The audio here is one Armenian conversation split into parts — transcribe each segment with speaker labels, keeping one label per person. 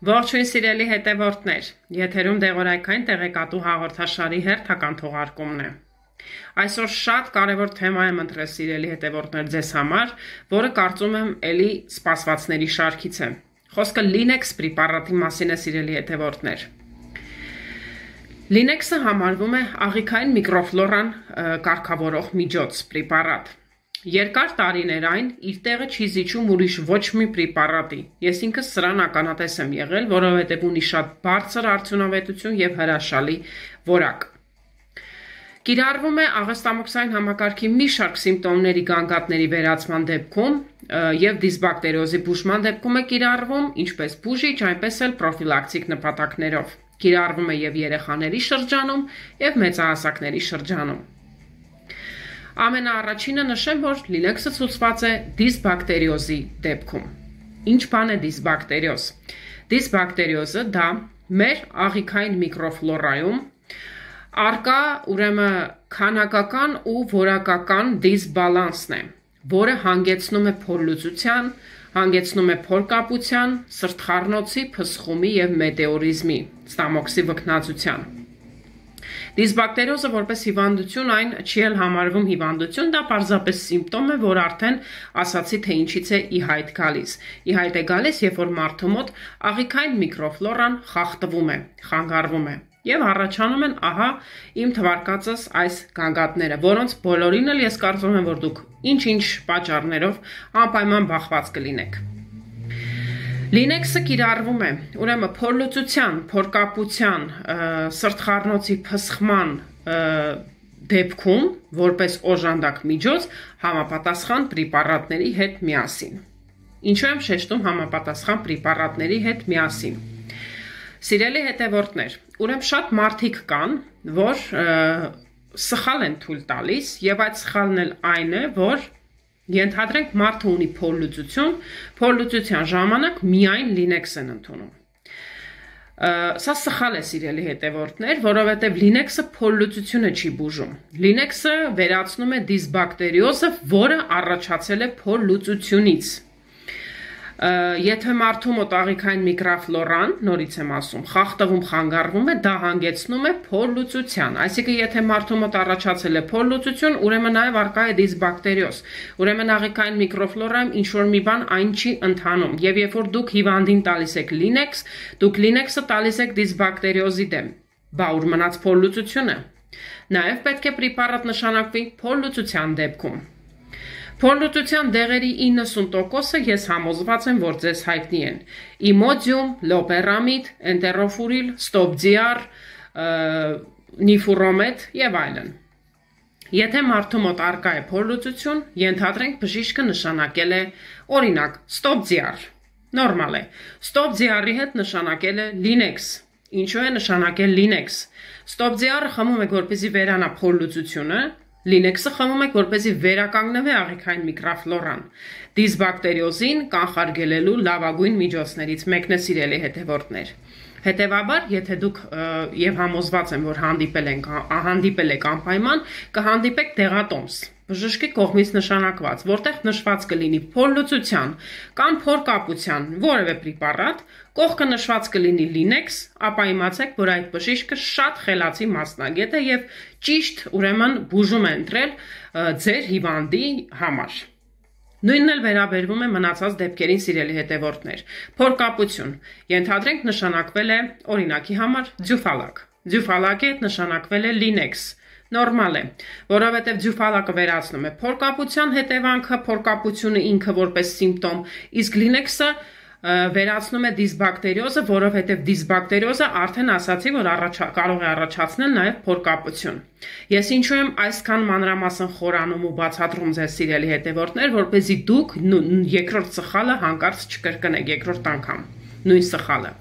Speaker 1: Ողջույն սիրելի հետևորդներ, եթերում դեղորայքային տեղեկատու հաղորդաշարի հերթական թողարկումն է։ Այսօր շատ կարևոր թեմա եմ ընտրել սիրելի հետևորդներ ձեզ համար, որը կարծում եմ էլի սպասվածների շարքից է։ Խոսքը Linux պրեպարատի մասին է սիրելի հետևորդներ։ Linux-ը համարվում է աղիքային միկրոֆլորան կարգավորող միջոց, պրեպարատ։ Երկար տարիներ այն իր տեղը չի զիջում ուրիշ ոչ մի պրեպարատի։ Ես ինքս սրան ականատես եմ եղել, որովհետև ունի շատ բարձր արդյունավետություն եւ հրաշալի որակ։ Կիրառվում է աղեստամոքսային համակարգի մի շարք սիմպտոմների գանգատների վերացման դեպքում եւ դիսբակտերիոզի բուժման դեպքում է կիրառվում, ինչպես բուժիչ, այնպես էլ պրոֆիլակտիկ նպատակներով։ Կիրառվում է եւ երեխաների շրջանում եւ մեծահասակների շրջանում։ Ամենաառաջինը նշեմ, որ Linux-ը ցուցված է դիսբակտերիոզի դեպքում։ Ինչ բան է դիսբակտերիոզ։ Դիսբակտերիոզը դա մեր աղիքային միկրոֆլորայում արկա ուրեմն քանակական ու որակական դիսբալանսն է, որը հանգեցնում է փորլուծության, հանգեցնում է փորկապության, սրտխառնոցի, փսխումի եւ մետեորիզմի, ստամոքսի վքնածության։ Դիսբակտերիոզը որպես հիվանդություն այն չի էլ համարվում հիվանդություն, դա պարզապես սիմպտոմ է, որ արդեն ասացի թե ինչից է ի հայտ գալիս։ Ի հայտ է գալիս, երբ որ մարդու մոտ աղիքային միկրոֆլորան խախտվում է, խանգարվում է եւ առաջանում են ահա իմ թվարկածս այս գանգատները, որոնց բոլորին էլ ես կարծում եմ, որ դուք ինչ-ինչ պատճառներով անպայման բախված կլինեք։ Linux-ը կիրառվում է, ուրեմն փորլուծության, փորկապության, սրտխառնոցի փսխման դեպքում, որպես օժանդակ միջոց, համապատասխան պրեպարատների հետ միասին։ Ինչու եմ շեշտում համապատասխան պրեպարատների հետ միասին։ Սիրելի հետևորդներ, ուրեմն շատ մարդիկ կան, որ սխալ են թույլ տալիս, եւ այդ սխալն էլ այն է, որ ենթադրենք մարդը ունի փորլուծություն, փորլուծության ժամանակ միայն Linux են ընդունում։ Սա սխալ է սիրելի հետևորդներ, որովհետև Linux-ը փորլուծությունը չի բուժում։ Linux-ը վերացնում է դիսբակտերիոզը, որը առաջացել է փորլուծությունից։ Եթե մարդու մոտ աղիքային միկրոֆլորան, նորից եմ ասում, խախտվում, խանգարվում է, դա հանգեցնում է փորլուծության։ Այսինքն, եթե մարդու մոտ առաջացել է փորլուծություն, ուրեմն նաև արկա է դիսբակտերիոզ։ Ուրեմն աղիքային միկրոֆլորայում ինչ որ մի բան այն չի ընթանում։ Եվ երբ որ դուք հիվանդին տալիս եք Linux, դուք Linux-ը տալիս եք դիսբակտերիոզի դեմ։ Բա ուր մնաց փորլուծությունը։ Նաև պետք է պրեպարատ նշանակվի փորլուծության դեպքում։ Փորլուծության դեղերի 90%-ը ես համոզված եմ, որ ձեզ հայտնի են։ Իմոդիում, լոպերամիդ, էնտերոֆուրիլ, ստոպդիար, նիֆուրոմեդ եւ այլն։ Եթե մարդու մոտ արկա է փորլուծություն, ենթադրենք բժիշկը նշանակել է, օրինակ, ստոպդիար։ Նորմալ է։ Ստոպդիարի հետ նշանակել է Linux։ Ինչու է նշանակել Linux։ Ստոպդիարը խմում եք, որպեսզի վերանա փորլուծությունը, Linux-ը խմում եք, որպեսզի վերականգնվի աղիքային միկրոֆլորան։ Դիսբակտերիոզին կանխարգելելու լավագույն միջոցներից մեկն է սիրելի հետևորդներ։ Հետևաբար, եթե դուք եւ համոզված եմ, որ հանդիպել եք անպայման, կհանդիպեք դեղատոմս, բժշկի կողմից նշանակված, որտեղ նշված կլինի փորլուծության կամ փորկապության որևէ պրեպարատ, կողքը նշված կլինի Linux, ապա իմացեք, որ այդ բժիշկը շատ խելացի մասնագետ է եւ ճիշտ ուրեմն բուժում է ընտրել ձեր հիվանդի համար։ Նույնն էլ վերաբերվում է մնացած դեպքերին սիրելի հետևորդներ։ Փորկապություն։ Ենթադրենք նշանակվել է օրինակի համար ձյուֆալակ։ Ձյուֆալակի հետ նշանակվել է Linux։ Նորմալ է, որովհետև ձյուֆալակը վերացնում է փորկապության հետևանքը, փորկապությունը ինքը որպես սիմպտոմ, իսկ Linux-ը վերացնում է դիսբակտերիոզը, որովհետև դիսբակտերիոզը արդեն ասացի, որ կարող է առաջացնել նաև փորկապություն։ Ես ինչու եմ այսքան մանրամասն խորանում ու բացատրում ձեզ սիրելի հետևորդներ, որպեսզի դուք երկրորդ սխալը հանկարծ չկրկնեք երկրորդ անգամ, նույն սխալը։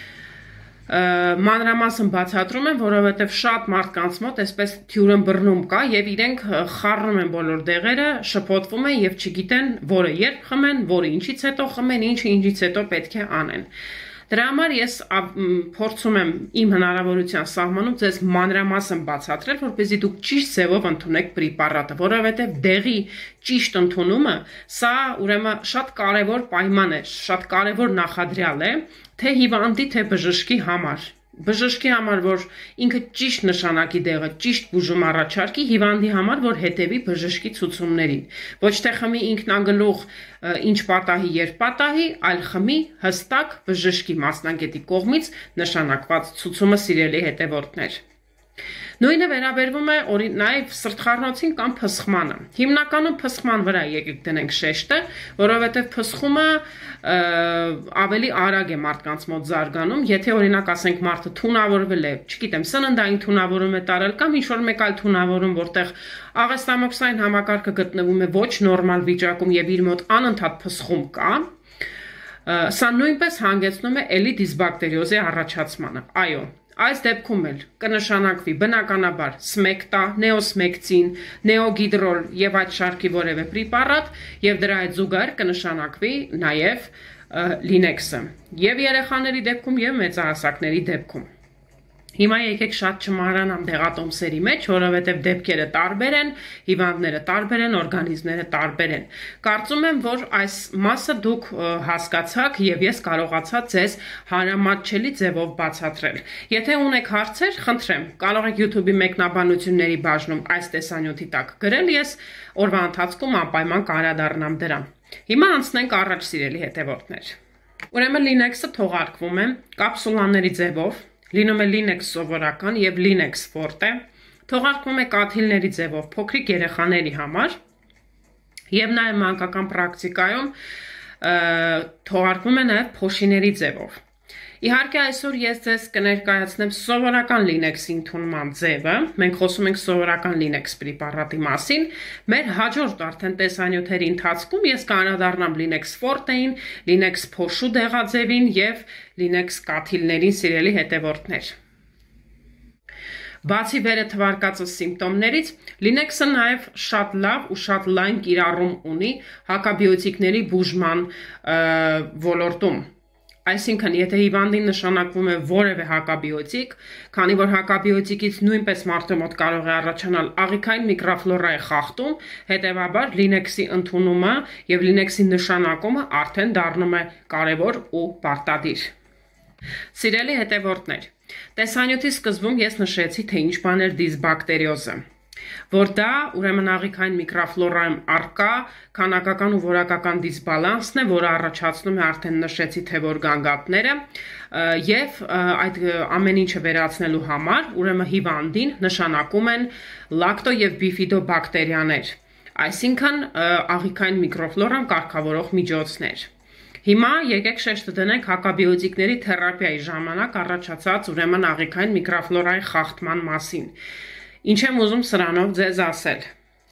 Speaker 1: Մանրամասն բացատրում եմ, որովհետև շատ մարդկանց մոտ այսպես թյուրն բռնում կա եւ իրենք խառնում են բոլոր դեղերը, շփոթվում են եւ չգիտեն որը երբ խմեն, որը ինչից հետո խմեն, ինչը ինչից հետո պետք է անեն։ Դրա համար ես փորձում եմ իմ հնարավորության սահմանում ձեզ մանրամասն բացատրել, որպեսզի դուք ճիշտ ձևով ընդունեք պրեպարատը, որովհետև դեղի ճիշտ ընդունումը սա ուրեմն շատ կարևոր պայման է, շատ կարևոր նախադրյալ է, թե հիվանդի, թե բժշկի համար։ Բժշկի համար, որ ինքը ճիշտ նշանակի դեղը, ճիշտ բուժում առաջարկի, հիվանդի համար, որ հետևի բժշկի ցուցումներին։ Ոչ թե խմի ինքնագլուխ ինչ պատահի, երբ պատահի, այլ խմի հստակ բժշկի մասնագետի կողմից նշանակված ցուցումը, սիրելի հետևորդներ։ Նույնը վերաբերվում է նաև սրտխառնոցին կամ փսխմանը։ Հիմնականում փսխման վրա եկեք դնենք շեշտը, որովհետև փսխումը ավելի արագ է մարդկանց մոտ զարգանում, եթե օրինակ ասենք մարդը թունավորվել է, չգիտեմ, սննդային թունավորում է տարել կամ ինչ-որ մեկ այլ թունավորում, որտեղ աղեստամոքսային համակարգը գտնվում է ոչ նորմալ վիճակում եւ իր մոտ անընդհատ փսխում կա, սա նույնպես հանգեցնում է էլի դիսբակտերիոզի առաջացմանը։ Այո, այս դեպքում էլ կնշանակվի բնականաբար սմեկտա, նեոսմեկցին, նեոգիդրոլ եւ այդ շարքի որևէ պրեպարատ եւ դրա հետ զուգահեռ կնշանակվի նաեւ լինեքսը եւ երեխաների դեպքում եւ մեծահասակների դեպքում։ Հիմա եկեք շատ չմահրանամ դեղատոմսերի մեջ, որովհետև դեպքերը տարբեր են, հիվանդները տարբեր են, օրգանիզմները տարբեր են։ Կարծում եմ, որ այս մասը դուք հասկացաք եւ ես կարողացա ձեզ հանրամատչելի ձևով բացատրել։ Եթե ունեք հարցեր, խնդրեմ, կարող եք YouTube-ի մեկնաբանությունների բաժնում այս տեսանյութի տակ գրել, ես օրվա ընթացքում անպայման կանդրադառնամ դրան։ Հիմա անցնենք առաջ, սիրելի հետևորդներ։ Ուրեմն Linux-ը թողարկվում է կապսուլաների ձևով, լինում է Linux սովորական եւ Linux Forte, թողարկվում է կաթիլների ձևով փոքրիկ երեխաների համար եւ նաեւ մանկական պրակտիկայում թողարկվում է նաեւ փոշիների ձևով։ Իհարկե այսօր ես ձեզ կներկայացնեմ սովորական Linux-ի ընդունման ձևը, մենք խոսում ենք սովորական Linux պրեպարատի մասին, մեր հաջորդ արդեն տեսանյութերի ընթացքում ես կանդրադառնամ Linux Forte-ին, Linux փոշու դեղաձևին եւ Linux կաթիլներին, սիրելի հետևորդներ։ Բացի վերը թվարկածը սիմպտոմներից, Linux-ը նաև շատ լավ ու շատ լայն կիրառում ունի հակաբիոտիկների բուժման ոլորտում։ Այսինքն, եթե հիվանդին նշանակվում է որևէ հակաբիոտիկ, քանի որ հակաբիոտիկից նույնպես մարդու մոտ կարող է առաջանալ աղիքային միկրոֆլորայի խախտում, հետևաբար Linux-ի ընդունումը եւ Linux-ի նշանակումը արդեն դառնում է կարևոր ու պարտադիր։ Սիրելի հետևորդներ, տեսանյութի սկզբում ես նշեցի, թե ինչ բան է դիսբակտերիոզը, որ դա ուրեմն աղիքային միկրոֆլորայում առկա քանակական ու որակական դիսբալանսն է, որը առաջացնում է արդեն նշեցի, թե որ գանգատները եւ այդ ամեն ինչը վերացնելու համար ուրեմն հիվանդին նշանակում են լակտո եւ բիֆիդոբակտերիաներ, այսինքն աղիքային միկրոֆլորան կարգավորող միջոցներ։ Հիմա եկեք շեշտը դնենք հակաբիոտիկների թերապիայի ժամանակ առաջացած ուրեմն աղիքային միկրոֆլորայի խախտման մասին։ Ինչ եմ ուզում սրանով ձեզ ասել։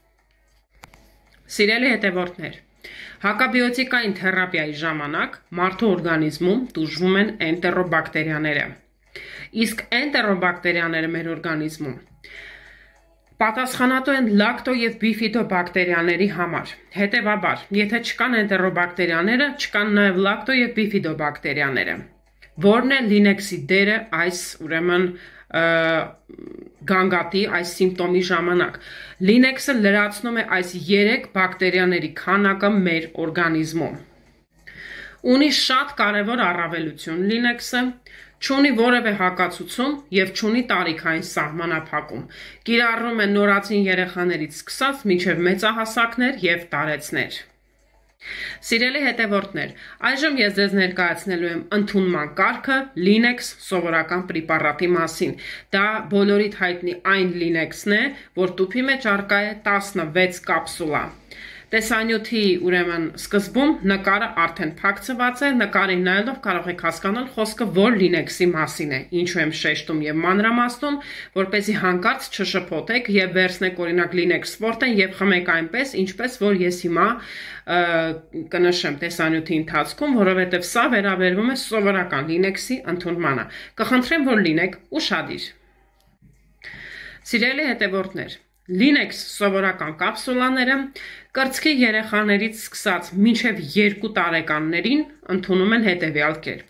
Speaker 1: Սիրելի հետևորդներ, հակաբիոտիկային թերապիայի ժամանակ մարդու օրգանիզմում տուժվում են էնտերոբակտերիաները։ Իսկ էնտերոբակտերիաները մեր օրգանիզմում պատասխանատու են լակտո եւ բիֆիդոբակտերիաների համար։ Հետևաբար, եթե չկան էնտերոբակտերիաները, չկան նաեւ լակտո եւ բիֆիդոբակտերիաները։ Որն է Linux-ի դերը այս ուրեմն գանգատի, այս սիմպտոմի ժամանակ։ Linux-ը լրացնում է այս 3 բակտերիաների քանակը մեր օրգանիզմում։ Ունի շատ կարևոր առավելություն Linux-ը, չունի որևէ հակացություն եւ չունի տարիքային սահմանափակում։ Կիրառվում է նորածին երեխաներից սկսած մինչեւ մեծահասակներ եւ տարեցներ։ Սիրելի հետևորդներ, այժմ ես ձեզ ներկայացնելու եմ ընդունման կարգը Linux սովորական պրեպարատի մասին։ Դա բոլորիդ հայտնի այն Linux-ն է, որ տուփի մեջ առկա է 16 կապսուլա։ Տեսանյութի ուրեմն սկզբում նկարը արդեն փակցված է, նկարին նայելով կարող եք հասկանալ խոսքը որ Linux-ի մասին է, ինչու եմ շեշտում եւ մանրամասնում, որպեսզի հանկարծ չշփոթեք եւ վերցնեք օրինակ Linux Forte-ն եւ խմեք այնպես, ինչպես որ ես հիմա կնշեմ տեսանյութի ընթացքում, որովհետեւ սա վերաբերվում է սովորական Linux-ի ընդունմանը։ Կխնդրեմ, որ լինեք ուշադիր։ Սիրելի հետևորդներ, Linux սովորական կապսուլաները կրծքի երեխաներից սկսած մինչև 2 տարեկաններին ընդունում են հետևյալ կերպ։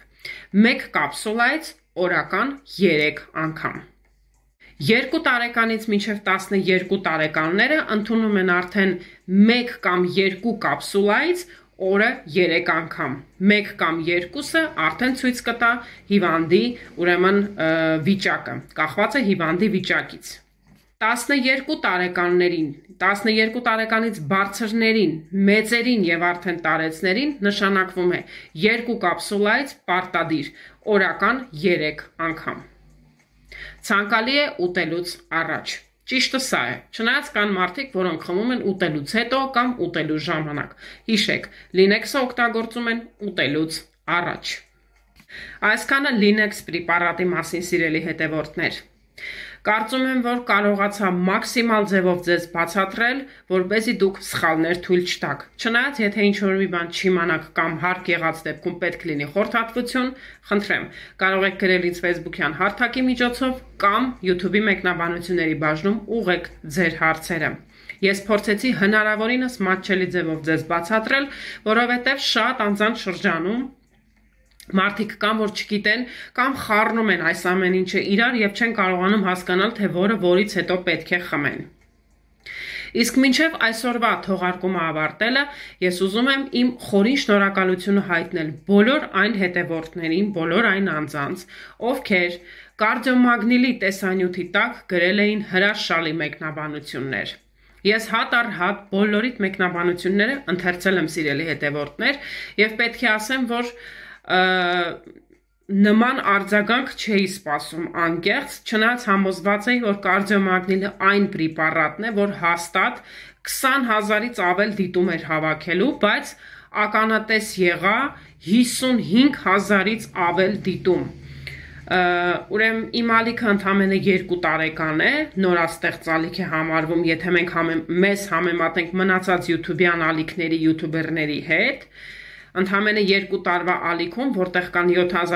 Speaker 1: Մեկ կապսուլայից օրական 3 անգամ։ 2 տարեկանից մինչև 12 տարեկանները ընդունում են արդեն 1 կամ 2 կապսուլայից օրը 3 անգամ։ 1 կամ 2-ը արդեն ցույց կտա հիվանդի ուրեմն վիճակը, կախված է հիվանդի վիճակից։ 12 տարեկաններին, 12 տարեկանից բարձրներին, մեծերին եւ արդեն տարեցներին նշանակվում է 2 կապսուլայից պարտադիր օրական 3 անգամ։ Ցանկալի է ուտելուց առաջ։ Ճիշտը սա է։ Չնայած կան մարդիկ, որոնք խմում են ուտելուց հետո կամ ուտելու ժամանակ։ Հիշեք, Linex-ը օգտագործում են ուտելուց առաջ։ Այսքանը Linex պրեպարատի մասին, սիրելի հետևորդներ։ Կարծում եմ, որ կարողացա մաքսիմալ ձևով ձեզ բացատրել, որպեսզի դուք սխալներ թույլ չտաք։ Չնայած, եթե ինչ-որ մի բան չիմանաք կամ հարկ եղած դեպքում պետք լինի խորհրդատվություն, խնդրեմ, կարող եք գրել ինձ Facebook-յան հարթակի միջոցով կամ YouTube-ի մեկնաբանությունների բաժնում ուղղեք ձեր հարցերը։ Ես փորձեցի հնարավորինս մատչելի ձևով ձեզ բացատրել, որովհետև շատ անձանց շրջանում մարդիկ կամ որ չգիտեն կամ խառնում են այս ամեն ինչը իրար եւ չեն կարողանում հասկանալ, թե որը որից հետո պետք է խմեն։ Իսկ մինչև այսօրվա թողարկումը ավարտելը, ես ուզում եմ իմ խորին շնորհակալությունը հայտնել բոլոր այն հետևորդներին, բոլոր այն անձանց, ովքեր կարդիոմագնիլի տեսանյութի տակ գրել էին հրաշալի մեկնաբանություններ։ Ես հատ առ հատ բոլորիդ մեկնաբանությունները ընթերցել եմ, սիրելի հետևորդներ, եւ պետք է ասեմ, որ նման արձագանք չէի սպասում անկեղծ, չնայած համոզված էի, որ կարդիոմագնիլը այն պրեպարատն է, որ հաստատ 20,000-ից ավել դիտում էր հավաքելու, բայց ականատես եղա 55,000-ից ավել դիտում։ Ուրեմն իմ ալիքը ընդամենը 2 տարեկան է, նորաստեղծ ալիք է համարվում, եթե մենք մեզ համեմատենք մնացած YouTube-յան ալիքների յութուբերների հետ, ընդամենը 2 տարվա ալիքում, որտեղ կան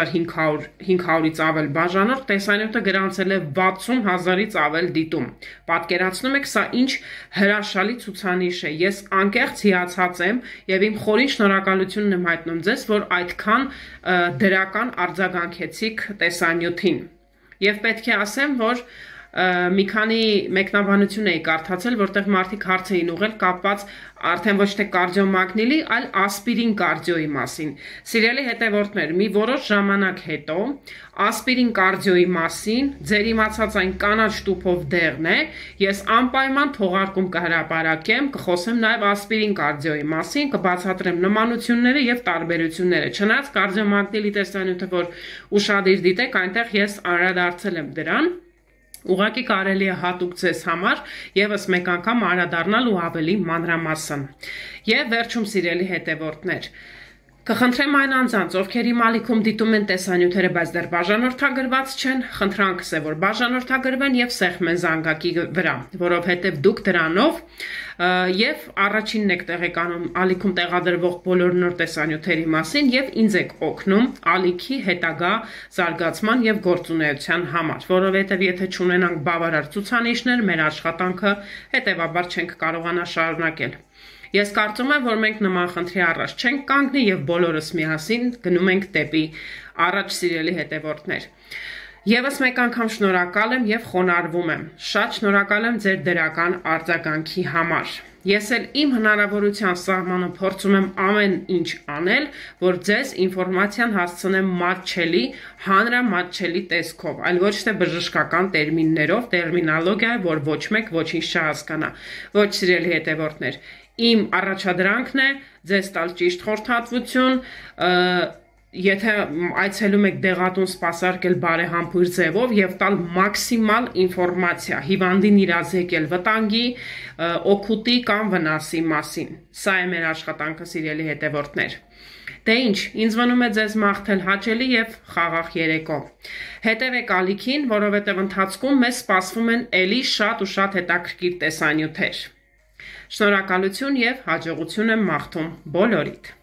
Speaker 1: 7500-ից ավել բաժանորդ, տեսանյութը գրանցել է 60,000-ից ավել դիտում։ Պատկերացնում եք, սա ինչ հրաշալի ցուցանիշ է։ Ես անկեղծ հիացած եմ եւ իմ խորին շնորհակալությունն եմ հայտնում ձեզ, որ այդքան դրական արձագանքեցիք տեսանյութին։ Եվ պետք է ասեմ, որ մի քանի մեկնաբանություն էի կարդացել, որտեղ մարդիկ հարց էին ուղղել կապված արդեն ոչ թե կարդիոմագնիլի, այլ ասպիրին կարդիոյի մասին։ Սիրելի հետևորդներ, մի որոշ ժամանակ հետո ասպիրին կարդիոյի մասին ձեր իմացած այն կանաչ տուփով դեղն է, ես անպայման թողարկում կհրապարակեմ, կխոսեմ նաև ասպիրին կարդիոյի մասին, կբացատրեմ նմանությունները եւ տարբերությունները։ Չնայած կարդիոմագնիլի տեսանյութը, որ ուշադիր դիտեք, այնտեղ ես անդրադարձել եմ դրան։ Ուղղակի կարելի է հատուկ ձեզ համար եւս մեկ անգամ անդրադառնալ ու ավելի մանրամասն։ Եվ վերջում, սիրելի հետևորդներ, կխնդրեմ այն անձանց, ովքեր իմ ալիքում դիտում են տեսանյութերը, բայց դեռ բաժանորդագրված չեն, խնդրանքս է, որ բաժանորդագրվեն եւ սեղմեն զանգակի վրա, որովհետեւ դուք դրանով եւ առաջինն եք տեղեկանում ալիքում տեղադրվող բոլոր նոր տեսանյութերի մասին եւ ինձ եք օգնում ալիքի հետագա զարգացման եւ գործունեության համար, որովհետեւ եթե չունենանք բավարար ցուցանիշներ, մեր աշխատանքը հետեւաբար չենք կարողանա շարունակել։ Ես կարծում եմ, որ մենք նման խնդրի առաջ չենք կանգնի եւ բոլորս միասին գնում ենք դեպի առաջ, սիրելի հետևորդներ։ Եվս մեկ անգամ շնորհակալ եմ եւ խոնարհվում եմ։ Շատ շնորհակալ եմ ձեր դրական արձագանքի համար։ Ես էլ իմ հնարավորության սահմանը փորձում եմ ամեն ինչ անել, որ ձեզ ինֆորմացիան հասցնեմ մատչելի, հանրամատչելի տեսքով, այլ ոչ թե բժշկական տերմիններով, տերմինոլոգիա, որ ոչ մեկ ոչինչ չհասկանա։ Ոչ, սիրելի հետևորդներ, իմ առաջադրանքն է ձեզ տալ ճիշտ խորհրդատվություն, եթե այցելում եք դեղատուն սպասարկել բարեհամբույր ձևով եւ տալ մաքսիմալ ինֆորմացիա, հիվանդին իրազեկել վտանգի, օգուտի կամ վնասի մասին։ Սա է մեր աշխատանքը, սիրելի հետևորդներ։ Դե ինչ, ինձ մնում է ձեզ մաղթել հաճելի եւ խաղաղ երեկո։ Հետևեք ալիքին, որովհետեւ ընթացքում մեզ սպասվում են ելի շատ ու շատ հետաքրքիր տեսանյութեր։ Շնորհակալություն եւ հաջողություն եմ մաղթում բոլորիդ։